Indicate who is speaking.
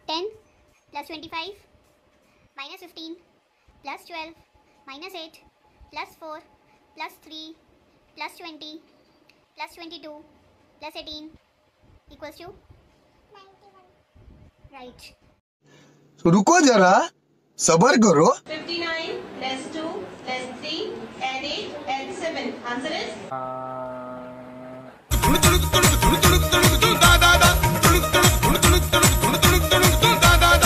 Speaker 1: 10 plus 25 minus 15 plus 12 minus 8 plus 4 plus 3 plus 20 plus 22 plus 18 equals to 91. Right.
Speaker 2: रुको जरा, सबर करो.
Speaker 3: 59 less 2 less 3 add 8 add 7. Answer is